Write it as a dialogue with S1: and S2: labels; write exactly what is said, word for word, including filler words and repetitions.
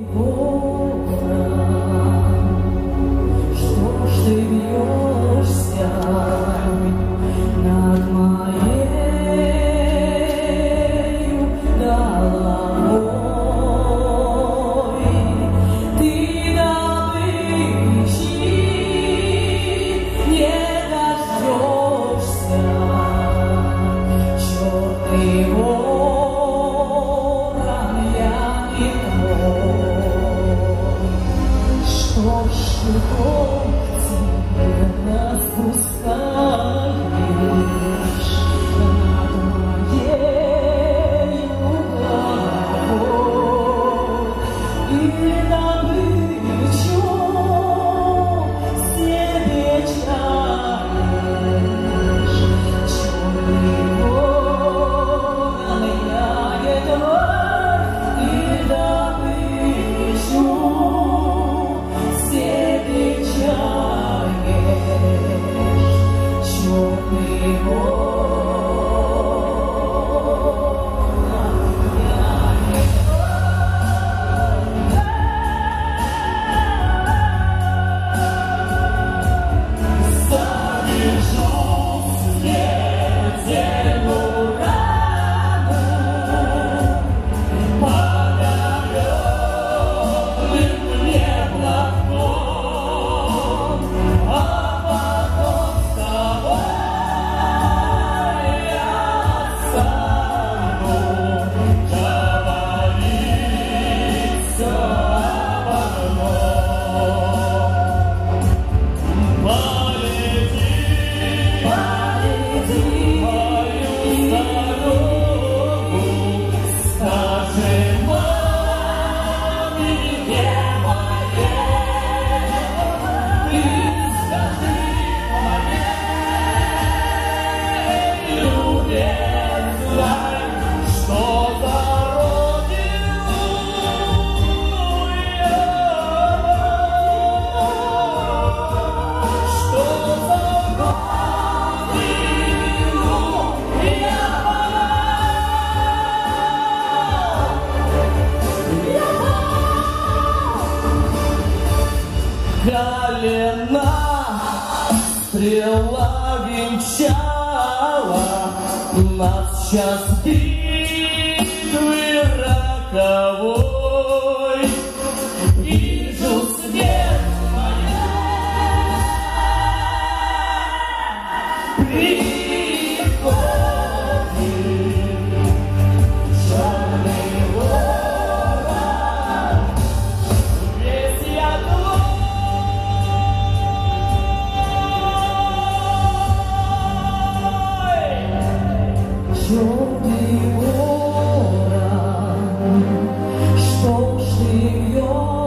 S1: Что ж ты бьешься над моею головой? Ты добычи не дождешься, черный ворон, я не твой. Что ж ты распускаешь над моею головой? И добычу себе чаешь, черный ворон, я не твой. И добычу себе чаешь, черный ворон, я не завяжу смертельную рану, подаренным мне платком, а потом с тобой я стану говорить все об одном. Полети, полети мою дорогу, скажи маме, где моей, ты скажи моей любезной, что за родину я, что за родину я колена стрела венчала нас час битвы роковой. Вижу смерть моя приходит, черный ворон, весь я твой. Черный ворон, что ж ты вьешь?